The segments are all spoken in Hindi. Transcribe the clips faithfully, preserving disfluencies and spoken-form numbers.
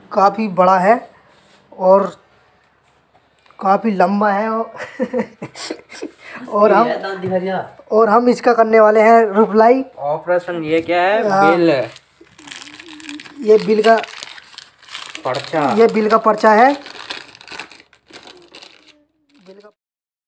काफ़ी बड़ा है और काफ़ी लंबा है और, और हम और हम इसका करने वाले हैं रिप्लाई ऑपरेशन। ये क्या है? बिल। ये बिल का पर्चा। ये बिल का पर्चा है। बिल का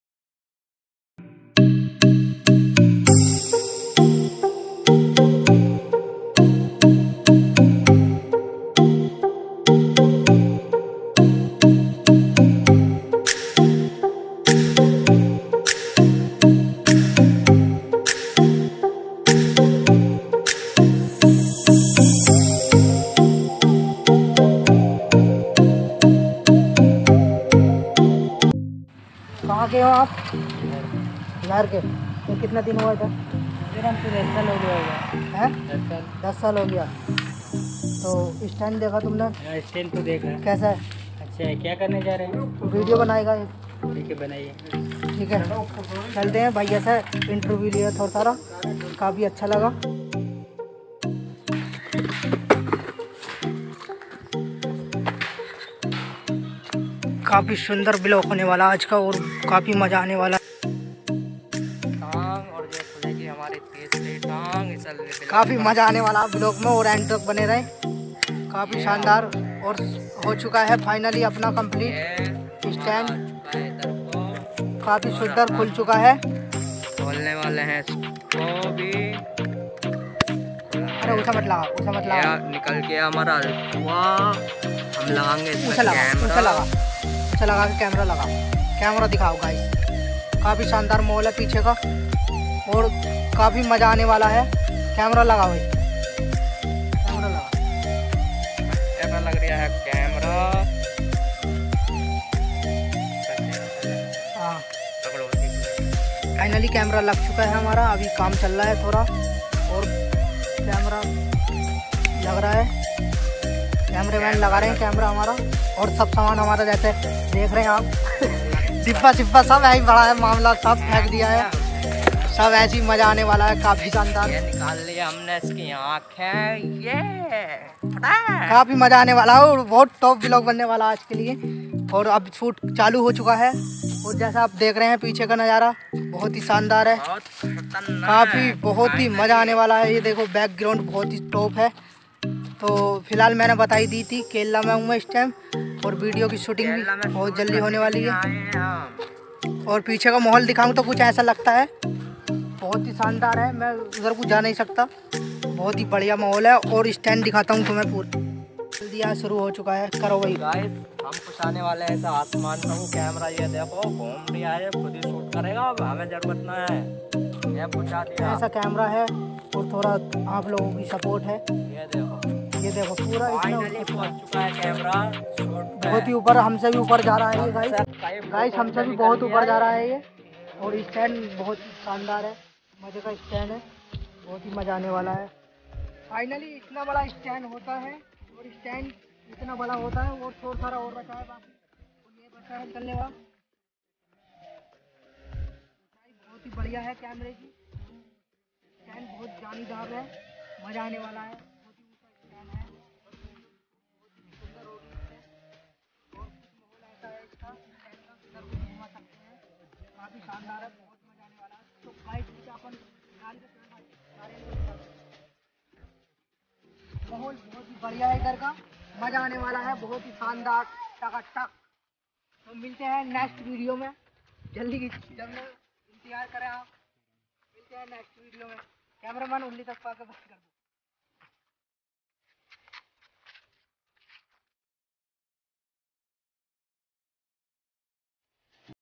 कहाँ के हो आप? बिहार के। तो कितना दिन हुआ था? फिर हम तो दस साल हो गया होगा। हैं? दस साल। दस साल हो गया। तो स्टैंड देखा तुमने? स्टैंड तो देखा। कैसा है? अच्छा है। क्या करने जा रहे हैं? वीडियो बनाएगा। ठीक है, बनाइए। ठीक है, चलते हैं। भैया से इंटरव्यू लिया थोड़ा सारा, काफ़ी अच्छा लगा। काफ़ी सुंदर ब्लॉग होने वाला आज का और काफ़ी मज़ा आने वाला। टांग और जो खुलेगी हमारे तीसरी टांग। काफ़ी मज़ा आने वाला ब्लॉग में और एंड तक बने रहें। काफ़ी शानदार और हो चुका है फाइनली अपना कंप्लीट स्टैंड। काफ़ी सुंदर खुल चुका है। खोलने वाले हैं इसको भी। अरे उसे मत लगा, उसे मत लगा। निकल गया हमारा हुआ। हम लगाएंगे उसे लगा, उसे लगा, उसे लगा के कैमरा लगा। कैमरा दिखाओ गाइस। काफ़ी शानदार मॉल है पीछे का और काफ़ी मज़ा आने वाला है। कैमरा लगा भाई, कैमरा लगा। कैमरा लग रहा है कैमरा। हाँ, फाइनली कैमरा लग चुका है हमारा। अभी काम चल रहा है थोड़ा और कैमरा लग रहा है। कैमरामैन लगा रहे हैं कैमरा हमारा और सब सामान हमारा जैसे देख रहे हैं आप। डिब्बा सिब्बा सब ऐसे बड़ा है मामला, सब फेंक दिया है। सब ऐसी मज़ा आने वाला है। काफ़ी शानदार निकाल लिया हमने इसकी आँखें। ये काफ़ी मज़ा आने वाला है और बहुत टॉप व्लॉग बनने वाला आज के लिए। और अब शूट चालू हो चुका है और जैसा आप देख रहे हैं पीछे का नज़ारा बहुत ही शानदार है। काफ़ी बहुत ही मज़ा आने वाला है। ये देखो बैकग्राउंड बहुत ही टॉप है। तो फिलहाल मैंने बताई दी थी केरला में हूँ मैं इस टाइम और वीडियो की शूटिंग भी बहुत जल्दी होने वाली है। और पीछे का माहौल दिखाऊँ तो कुछ ऐसा लगता है, बहुत ही शानदार है। मैं उधर कुछ जा नहीं सकता, बहुत ही बढ़िया माहौल है। और स्टैंड दिखाता हूँ तुम्हें पूरा। जल्दी यहाँ शुरू हो चुका है। करो भाई। गाइस हम कुछ आने वाले हैं ऐसा आसमान का वो कैमरा। ये देखो घूम रहा है, खुद ही शूट करेगा। अब हमें जरूरत ना है। ये कुछ आ दिया ऐसा कैमरा है और थोड़ा आप लोगों की सपोर्ट है। ये देखो, ये देखो पूरा इतना पहुंच चुका है कैमरा। बहुत ही ऊपर, हमसे भी ऊपर जा रहा है ये गाइस। गाइस हमसे भी बहुत ऊपर जा रहा है ये। और स्टैंड बहुत शानदार है, मज़े का स्टैंड है, बहुत ही मज़ा आने वाला है। फाइनली इतना बड़ा स्टैंड होता है और स्टैंड इतना बड़ा होता है और थोड़ा सारा और बचा है बाकी। और ये बचा है चलने वाला। बहुत ही बढ़िया है कैमरे की। स्टैंड बहुत जानीदार है, मज़ा आने वाला है। बहुत ही ऊंचा स्टैंड है, बहुत ही सुंदर होगी इससे। और कुछ माहौल ऐसा है इसका स्टैंड का, इधर को घुमा सकते हैं। काफ़ी शानदार है, बहुत मज़ा आने वाला है। तो गाइस अपन माहौल बहुत ही बढ़िया है इधर का, मज़ा आने वाला है, बहुत ही शानदार टकाटक। तो मिलते हैं नेक्स्ट वीडियो में जल्दी। जब मैं इंतजार करें आप, मिलते हैं नेक्स्ट वीडियो में। कैमरामैन उंगली तक पाकर बंद कर दो।